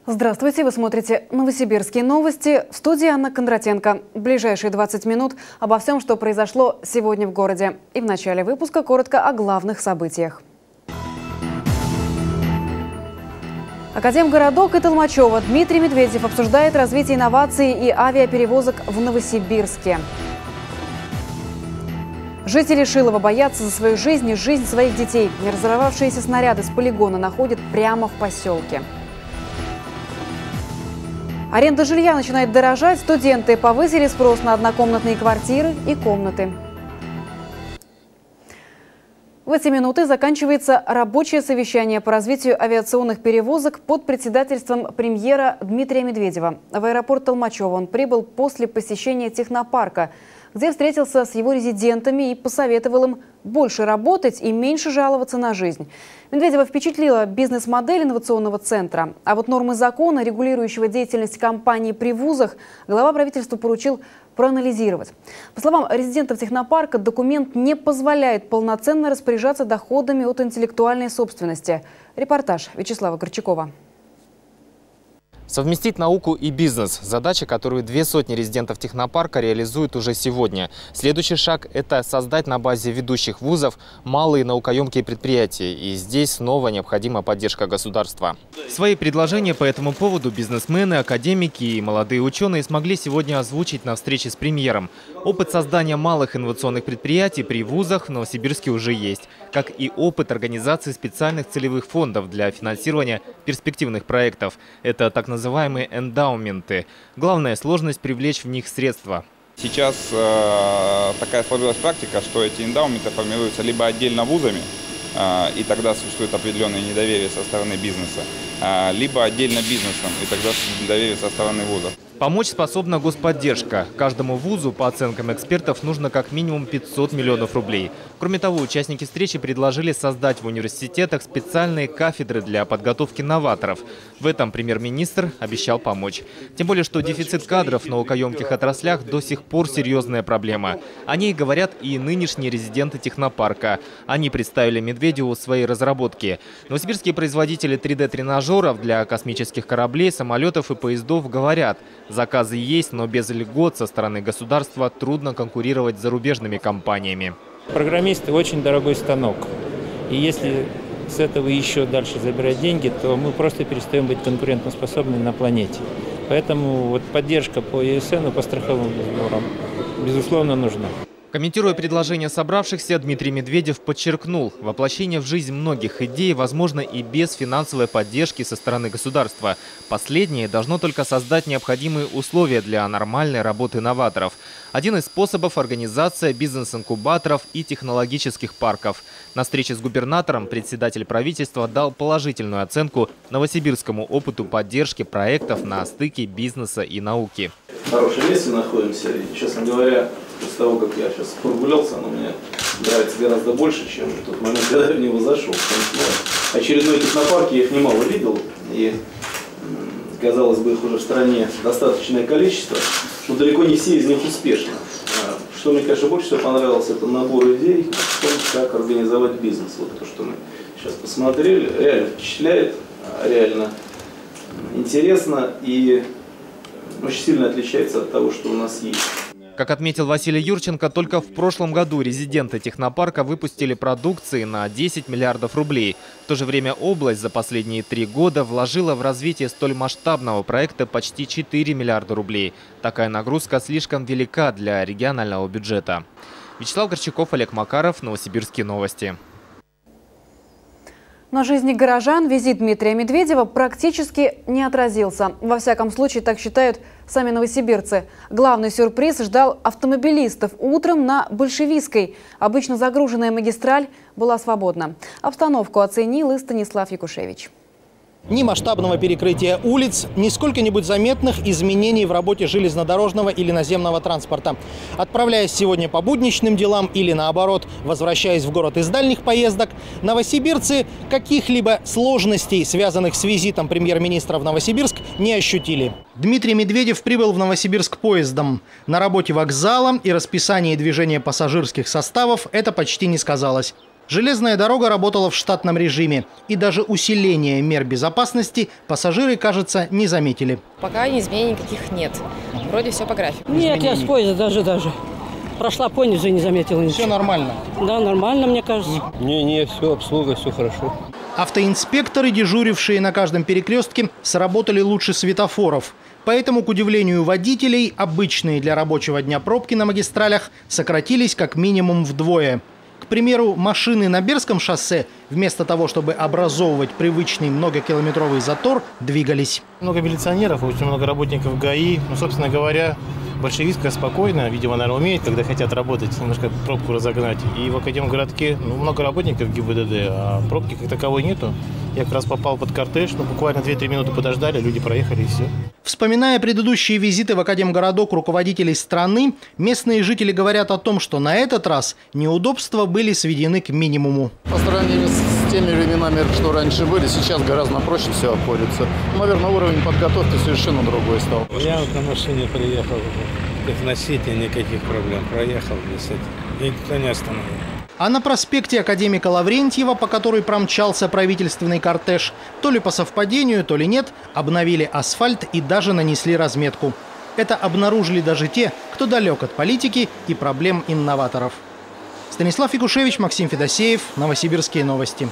Здравствуйте, вы смотрите «Новосибирские новости». В студии Анна Кондратенко. В ближайшие 20 минут обо всем, что произошло сегодня в городе. И в начале выпуска коротко о главных событиях. Академгородок и Толмачево. Дмитрий Медведев обсуждает развитие инноваций и авиаперевозок в Новосибирске. Жители Шилова боятся за свою жизнь и жизнь своих детей. Неразорвавшиеся снаряды с полигона находят прямо в поселке. Аренда жилья начинает дорожать. Студенты повысили спрос на однокомнатные квартиры и комнаты. В эти минуты заканчивается рабочее совещание по развитию авиационных перевозок под председательством премьера Дмитрия Медведева. В аэропорт Толмачево он прибыл после посещения технопарка, где встретился с его резидентами и посоветовал им больше работать и меньше жаловаться на жизнь. Медведева впечатлила бизнес-модель инновационного центра. А вот нормы закона, регулирующего деятельность компаний при вузах, глава правительства поручил проанализировать. По словам резидентов технопарка, документ не позволяет полноценно распоряжаться доходами от интеллектуальной собственности. Репортаж Вячеслава Горчакова. Совместить науку и бизнес – задача, которую 200 резидентов технопарка реализуют уже сегодня. Следующий шаг – это создать на базе ведущих вузов малые наукоемкие предприятия. И здесь снова необходима поддержка государства. Свои предложения по этому поводу бизнесмены, академики и молодые ученые смогли сегодня озвучить на встрече с премьером. Опыт создания малых инновационных предприятий при вузах в Новосибирске уже есть, как и опыт организации специальных целевых фондов для финансирования перспективных проектов. Это так называемые эндаументы. Главная сложность – привлечь в них средства. Сейчас такая сложилась практика, что эти эндаументы формируются либо отдельно вузами, и тогда существует определенное недоверие со стороны бизнеса, либо отдельно бизнесом, и тогда недоверие со стороны вузов. Помочь способна господдержка. Каждому вузу, по оценкам экспертов, нужно как минимум 500 миллионов рублей. Кроме того, участники встречи предложили создать в университетах специальные кафедры для подготовки новаторов. В этом премьер-министр обещал помочь. Тем более, что дефицит кадров в наукоемких отраслях до сих пор серьезная проблема. О ней говорят и нынешние резиденты технопарка. Они представили Медведеву свои разработки. Новосибирские производители 3D-тренажеров для космических кораблей, самолетов и поездов говорят: заказы есть, но без льгот со стороны государства трудно конкурировать с зарубежными компаниями. Программисты – очень дорогой станок. И если с этого еще дальше забирать деньги, то мы просто перестаем быть конкурентоспособными на планете. Поэтому вот поддержка по ЕСН, по страховым сборам, безусловно, нужна. Комментируя предложения собравшихся, Дмитрий Медведев подчеркнул, воплощение в жизнь многих идей возможно и без финансовой поддержки со стороны государства. Последнее должно только создать необходимые условия для нормальной работы новаторов. Один из способов – организация бизнес-инкубаторов и технологических парков. На встрече с губернатором председатель правительства дал положительную оценку новосибирскому опыту поддержки проектов на стыке бизнеса и науки. В хорошем месте находимся, и, честно говоря, после того, как я сейчас прогулялся, оно мне нравится гораздо больше, чем в тот момент, когда я в него зашел. Очередной технопарк я их немало видел, и, казалось бы, их уже в стране достаточное количество, но далеко не все из них успешны. Что мне, конечно, больше всего понравилось, это набор идей о том, как организовать бизнес. Вот то, что мы сейчас посмотрели, реально впечатляет, реально интересно и очень сильно отличается от того, что у нас есть. Как отметил Василий Юрченко, только в прошлом году резиденты технопарка выпустили продукции на 10 миллиардов рублей. В то же время область за последние 3 года вложила в развитие столь масштабного проекта почти 4 миллиарда рублей. Такая нагрузка слишком велика для регионального бюджета. Вячеслав Горчаков, Олег Макаров, Новосибирские новости. На жизни горожан визит Дмитрия Медведева практически не отразился. Во всяком случае, так считают сами новосибирцы. Главный сюрприз ждал автомобилистов. Утром на Большевистской обычно загруженная магистраль была свободна. Обстановку оценил и Станислав Якушевич. Ни масштабного перекрытия улиц, ни сколько-нибудь заметных изменений в работе железнодорожного или наземного транспорта. Отправляясь сегодня по будничным делам или наоборот, возвращаясь в город из дальних поездок, новосибирцы каких-либо сложностей, связанных с визитом премьер-министра в Новосибирск, не ощутили. Дмитрий Медведев прибыл в Новосибирск поездом. На работе вокзала и расписании движения пассажирских составов это почти не сказалось. Железная дорога работала в штатном режиме. И даже усиление мер безопасности пассажиры, кажется, не заметили. Пока изменений никаких нет. Вроде все по графику. Нет, я с поезда даже. Прошла понизу и не заметила ничего. Все нормально? Да, нормально, мне кажется. Не, все, обслуга, все хорошо. Автоинспекторы, дежурившие на каждом перекрестке, сработали лучше светофоров. Поэтому, к удивлению водителей, обычные для рабочего дня пробки на магистралях сократились как минимум вдвое. К примеру, машины на Бердском шоссе, вместо того, чтобы образовывать привычный многокилометровый затор, двигались. Много милиционеров, очень много работников ГАИ. Собственно говоря, большевистка спокойно, видимо, наверное, умеет, когда хотят работать, немножко пробку разогнать. И в Академгородке много работников ГИБДД, а пробки как таковой нету. Я как раз попал под кортеж, буквально 2-3 минуты подождали, люди проехали и все. Вспоминая предыдущие визиты в Академгородок руководителей страны, местные жители говорят о том, что на этот раз неудобства были сведены к минимуму. По сравнению с теми временами, что раньше были, сейчас гораздо проще все обходится. Наверное, уровень подготовки совершенно другой стал. Я вот на машине приехал, как на сети, никаких проблем. Проехал без этого. И никто не остановил. А на проспекте академика Лаврентьева, по которой промчался правительственный кортеж, то ли по совпадению, то ли нет, обновили асфальт и даже нанесли разметку. Это обнаружили даже те, кто далек от политики и проблем инноваторов. Станислав Якушевич, Максим Федосеев, Новосибирские новости.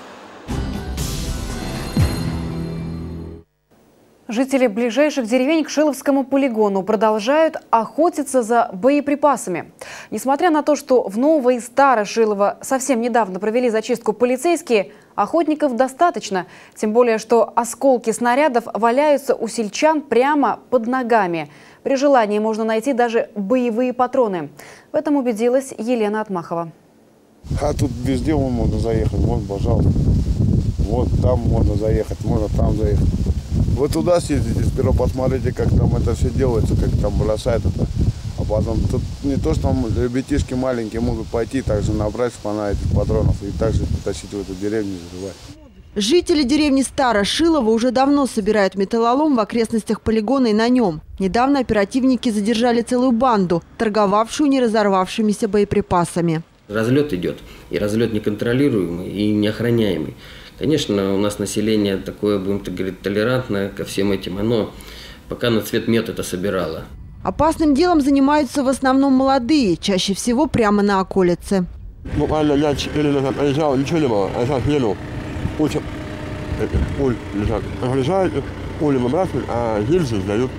Жители ближайших деревень к Шиловскому полигону продолжают охотиться за боеприпасами. Несмотря на то, что в Ново- и Старо-Шилово совсем недавно провели зачистку полицейские, охотников достаточно. Тем более, что осколки снарядов валяются у сельчан прямо под ногами. При желании можно найти даже боевые патроны. В этом убедилась Елена Отмахова. А тут везде можно заехать. Вот, пожалуйста. Вот там можно заехать, можно там заехать. Вы туда съездите, сперва посмотрите, как там это все делается, как там бросают это. А потом тут не то, что там ребятишки маленькие могут пойти, также набрать шпана этих патронов и также потащить в эту деревню и взрывать. Жители деревни Старо-Шилово уже давно собирают металлолом в окрестностях полигона и на нем. Недавно оперативники задержали целую банду, торговавшую неразорвавшимися боеприпасами. Разлет идет, и разлет неконтролируемый и неохраняемый. Конечно, у нас население такое, будем так говорить, толерантное ко всем этим. Оно пока на цвет мед это собирало. Опасным делом занимаются в основном молодые, чаще всего прямо на околице. Буквально лет 4 назад приезжал, ничего не было, а сейчас еду. Куча пуль лежат. Приезжают, пули выбрасывают, а гильзы сдают.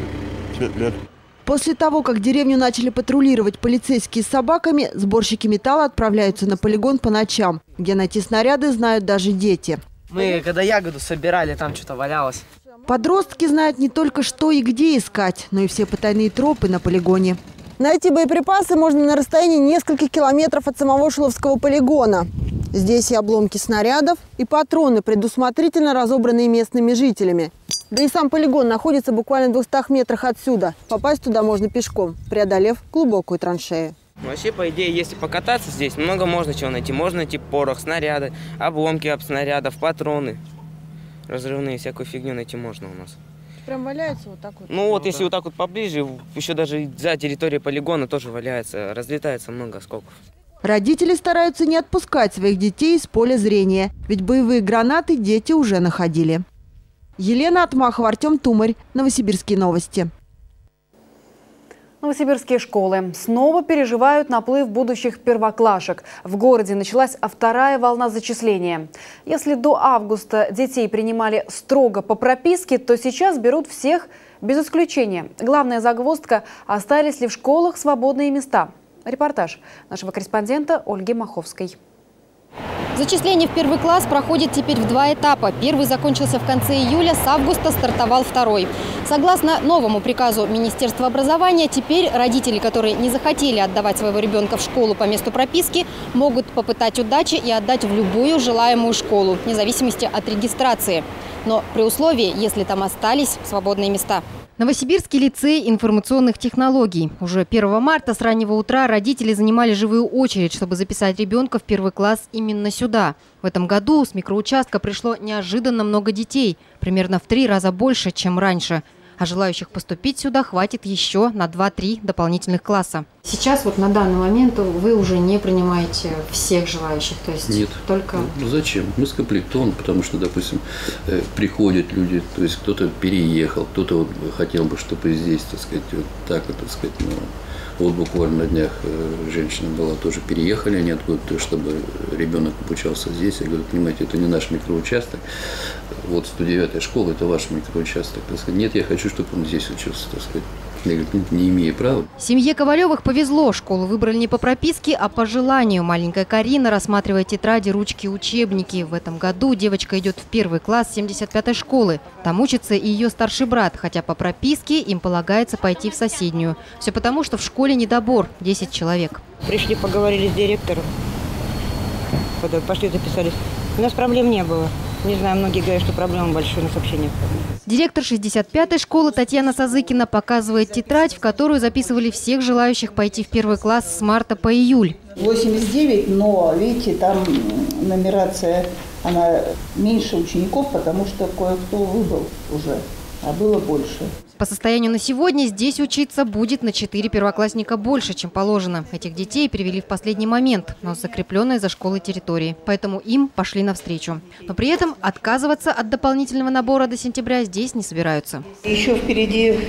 Лет. После того, как деревню начали патрулировать полицейские с собаками, сборщики металла отправляются на полигон по ночам, где найти снаряды знают даже дети. Мы когда ягоду собирали, там что-то валялось. Подростки знают не только что и где искать, но и все потайные тропы на полигоне. Найти боеприпасы можно на расстоянии нескольких километров от самого Шиловского полигона. Здесь и обломки снарядов, и патроны, предусмотрительно разобранные местными жителями. Да и сам полигон находится буквально в 200 метрах отсюда. Попасть туда можно пешком, преодолев глубокую траншею. Вообще, по идее, если покататься здесь, много можно чего найти. Можно найти порох, снаряды, обломки от снарядов, патроны. Разрывные, всякую фигню найти можно у нас. Прям валяется вот так вот? Ну вот, если вот так вот поближе, еще даже за территорией полигона тоже валяется, разлетается много осколков. Родители стараются не отпускать своих детей из поля зрения, ведь боевые гранаты дети уже находили. Елена Отмахова, Артем Тумарь, Новосибирские новости. Новосибирские школы снова переживают наплыв будущих первоклашек. В городе началась вторая волна зачисления. Если до августа детей принимали строго по прописке, то сейчас берут всех без исключения. Главная загвоздка – остались ли в школах свободные места. Репортаж нашего корреспондента Ольги Маховской. Зачисление в первый класс проходит теперь в 2 этапа. Первый закончился в конце июля, с августа стартовал второй. Согласно новому приказу Министерства образования, теперь родители, которые не захотели отдавать своего ребенка в школу по месту прописки, могут попытать удачи и отдать в любую желаемую школу, вне зависимости от регистрации. Но при условии, если там остались свободные места. Новосибирский лицей информационных технологий. Уже 1 марта с раннего утра родители занимали живую очередь, чтобы записать ребенка в первый класс именно сюда. В этом году с микроучастка пришло неожиданно много детей, примерно в 3 раза больше, чем раньше. А желающих поступить сюда хватит еще на 2-3 дополнительных класса. Сейчас вот на данный момент вы уже не принимаете всех желающих, то есть нет. Только... Ну, зачем? Мы скомплектованы, потому что, допустим, приходят люди, то есть кто-то переехал, кто-то вот хотел бы, чтобы здесь, так сказать, вот так вот, так сказать, ну, вот буквально на днях женщина была, тоже переехали они откуда-то, чтобы ребенок обучался здесь. Я говорю, понимаете, это не наш микроучасток, вот 109-я школа, это ваш микроучасток. Так сказать, нет, я хочу, чтобы он здесь учился, так сказать. Я говорю, не имею права. Семье Ковалевых повезло. Школу выбрали не по прописке, а по желанию. Маленькая Карина рассматривает тетради, ручки, учебники. В этом году девочка идет в 1 класс 75-й школы. Там учится и ее старший брат, хотя по прописке им полагается пойти в соседнюю. Все потому, что в школе недобор – 10 человек. Пришли, поговорили с директором, пошли записались. У нас проблем не было. Не знаю, многие говорят, что проблемы большие, но вообще нет. Директор 65-й школы Татьяна Сазыкина показывает тетрадь, в которую записывали всех желающих пойти в 1 класс с марта по июль. 89, но, видите, там нумерация, она меньше учеников, потому что кое-кто выбыл уже, а было больше. По состоянию на сегодня здесь учиться будет на 4 первоклассника больше, чем положено. Этих детей перевели в последний момент, но с закрепленной за школой территории. Поэтому им пошли навстречу. Но при этом отказываться от дополнительного набора до сентября здесь не собираются. Еще впереди,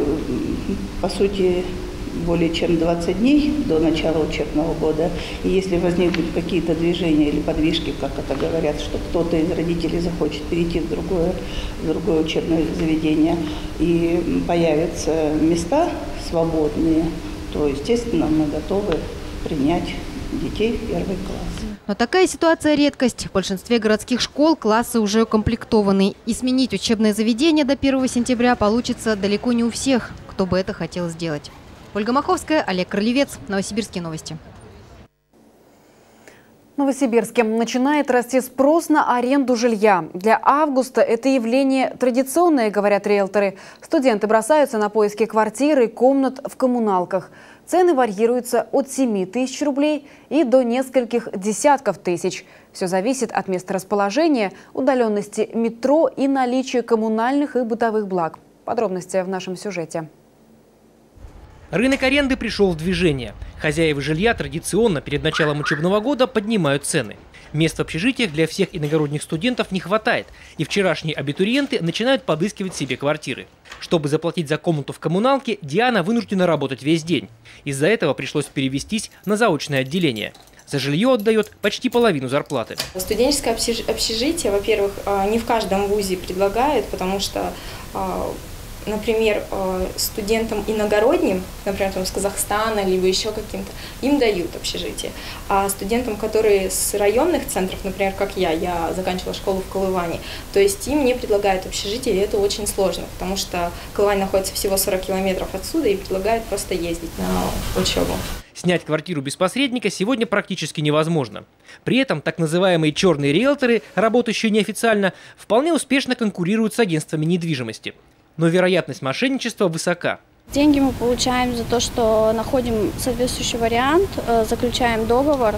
по сути, более чем 20 дней до начала учебного года. И если возникнут какие-то движения или подвижки, как это говорят, что кто-то из родителей захочет перейти в другое учебное заведение и появятся места свободные, то, естественно, мы готовы принять детей в 1 класс. Но такая ситуация – редкость. В большинстве городских школ классы уже укомплектованы. И сменить учебное заведение до 1 сентября получится далеко не у всех, кто бы это хотел сделать. Ольга Маховская, Олег Кролевец. Новосибирские новости. В Новосибирске начинает расти спрос на аренду жилья. Для августа это явление традиционное, говорят риэлторы. Студенты бросаются на поиски квартиры и комнат в коммуналках. Цены варьируются от 7 тысяч рублей и до нескольких десятков тысяч. Все зависит от места расположения, удаленности метро и наличия коммунальных и бытовых благ. Подробности в нашем сюжете. Рынок аренды пришел в движение. Хозяева жилья традиционно перед началом учебного года поднимают цены. Мест в общежитиях для всех иногородних студентов не хватает, и вчерашние абитуриенты начинают подыскивать себе квартиры. Чтобы заплатить за комнату в коммуналке, Диана вынуждена работать весь день. Из-за этого пришлось перевестись на заочное отделение. За жилье отдает почти половину зарплаты. Студенческое общежитие, во-первых, не в каждом вузе предлагают, потому что, например, студентам иногородним, например, там, с Казахстана, либо еще каким-то, им дают общежитие. А студентам, которые с районных центров, например, как я заканчивала школу в Колыване, то есть им не предлагают общежитие, и это очень сложно, потому что Колывань находится всего 40 километров отсюда и предлагают просто ездить на учебу. Снять квартиру без посредника сегодня практически невозможно. При этом так называемые черные риэлторы, работающие неофициально, вполне успешно конкурируют с агентствами недвижимости. Но вероятность мошенничества высока. Деньги мы получаем за то, что находим соответствующий вариант, заключаем договор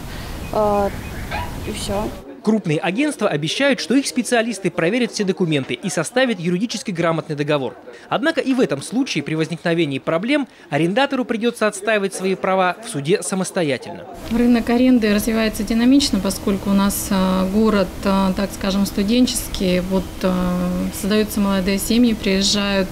и все. Крупные агентства обещают, что их специалисты проверят все документы и составят юридически грамотный договор. Однако и в этом случае при возникновении проблем арендатору придется отстаивать свои права в суде самостоятельно. Рынок аренды развивается динамично, поскольку у нас город, так скажем, студенческий. Вот создаются молодые семьи, приезжают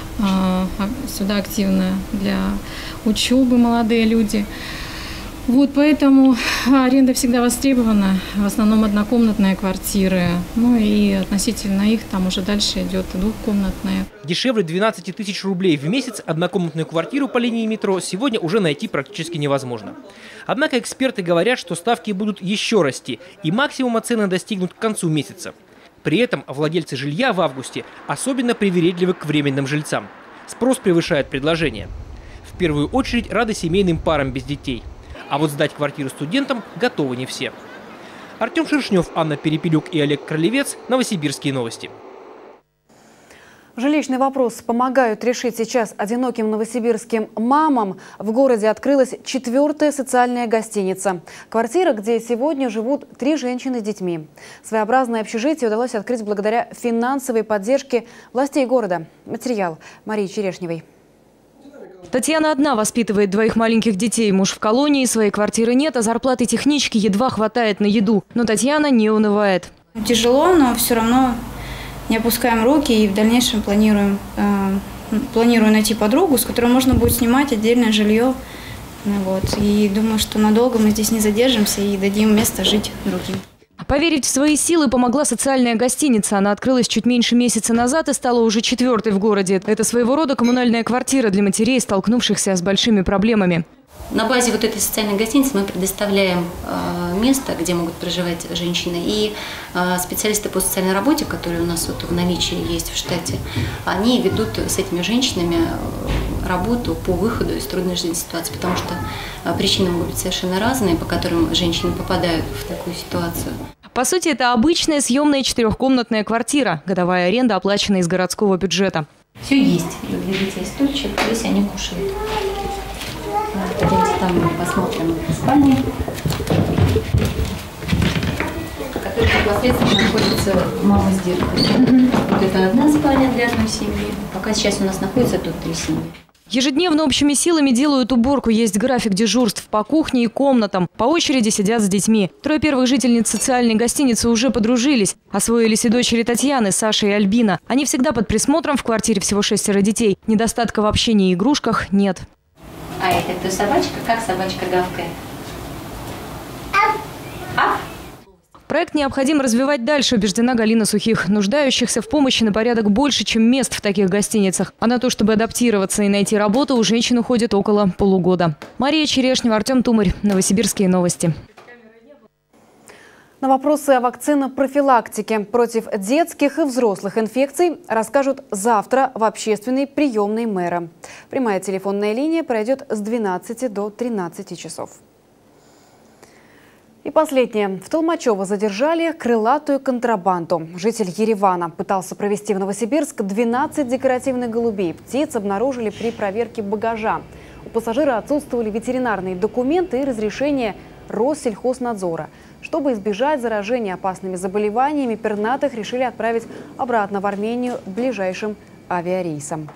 сюда активно для учебы молодые люди. Вот поэтому аренда всегда востребована, в основном однокомнатные квартиры, ну и относительно их там уже дальше идет двухкомнатные. Дешевле 12 тысяч рублей в месяц однокомнатную квартиру по линии метро сегодня уже найти практически невозможно. Однако эксперты говорят, что ставки будут еще расти и максимума цены достигнут к концу месяца. При этом владельцы жилья в августе особенно привередливы к временным жильцам. Спрос превышает предложение. В первую очередь рады семейным парам без детей. А вот сдать квартиру студентам готовы не все. Артем Шершнев, Анна Перепелюк и Олег Кролевец. Новосибирские новости. Жилищный вопрос помогают решить сейчас одиноким новосибирским мамам. В городе открылась 4-я социальная гостиница. Квартира, где сегодня живут 3 женщины с детьми. Своеобразное общежитие удалось открыть благодаря финансовой поддержке властей города. Материал Марии Черешневой. Татьяна одна воспитывает 2 маленьких детей. Муж в колонии, своей квартиры нет, а зарплаты технички едва хватает на еду. Но Татьяна не унывает. Тяжело, но все равно не опускаем руки и в дальнейшем планирую найти подругу, с которой можно будет снимать отдельное жилье. Вот. И думаю, что надолго мы здесь не задержимся и дадим место жить другим. Поверить в свои силы помогла социальная гостиница. Она открылась чуть меньше месяца назад и стала уже 4-й в городе. Это своего рода коммунальная квартира для матерей, столкнувшихся с большими проблемами. На базе вот этой социальной гостиницы мы предоставляем место, где могут проживать женщины. И специалисты по социальной работе, которые у нас вот в наличии есть в штате, они ведут с этими женщинами работу по выходу из трудной жизненной ситуации, потому что причины могут быть совершенно разные, по которым женщины попадают в такую ситуацию. По сути, это обычная съемная 4-комнатная квартира. Годовая аренда оплачена из городского бюджета. Все есть. Для детей стульчик, здесь они кушают. Пойдемте там посмотрим спальни, в которых непосредственно находится мама с деткой. Вот это одна спальня для одной семьи. Пока сейчас у нас находится тут 3 семьи. Ежедневно общими силами делают уборку. Есть график дежурств по кухне и комнатам. По очереди сидят с детьми. 3 первых жительниц социальной гостиницы уже подружились. Освоились и дочери Татьяны, Саша и Альбина. Они всегда под присмотром, в квартире всего 6 детей. Недостатка в общении и игрушках нет. А это кто собачка? Как собачка гавкает? Проект необходимо развивать дальше, убеждена Галина Сухих. Нуждающихся в помощи на порядок больше, чем мест в таких гостиницах. А на то, чтобы адаптироваться и найти работу, у женщин уходит около полугода. Мария Черешнева, Артем Тумарь. Новосибирские новости. На вопросы о вакцинопрофилактике против детских и взрослых инфекций расскажут завтра в общественной приемной мэра. Прямая телефонная линия пройдет с 12 до 13 часов. И последнее. В Толмачево задержали крылатую контрабанду. Житель Еревана пытался провезти в Новосибирск 12 декоративных голубей. Птиц обнаружили при проверке багажа. У пассажира отсутствовали ветеринарные документы и разрешение Россельхознадзора. Чтобы избежать заражения опасными заболеваниями, пернатых решили отправить обратно в Армению ближайшим авиарейсом.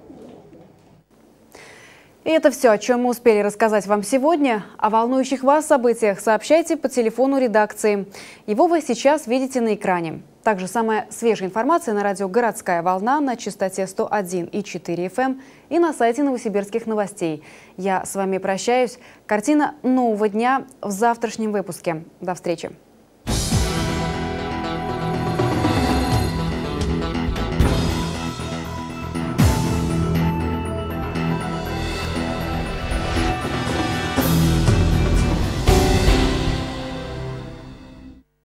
И это все, о чем мы успели рассказать вам сегодня. О волнующих вас событиях сообщайте по телефону редакции. Его вы сейчас видите на экране. Также самая свежая информация на радио «Городская волна» на частоте 101,4 FM и на сайте Новосибирских новостей. Я с вами прощаюсь. Картина нового дня в завтрашнем выпуске. До встречи.